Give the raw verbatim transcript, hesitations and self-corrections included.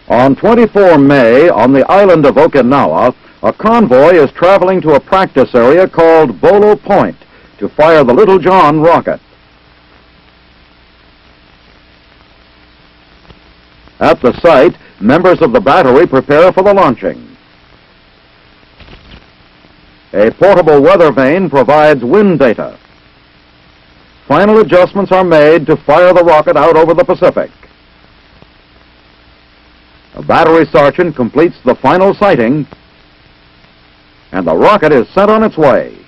On the twenty-fourth of May, on the island of Okinawa, a convoy is traveling to a practice area called Bolo Point to fire the Little John rocket. At the site, members of the battery prepare for the launching. A portable weather vane provides wind data. Final adjustments are made to fire the rocket out over the Pacific. A battery sergeant completes the final sighting, and the rocket is sent on its way.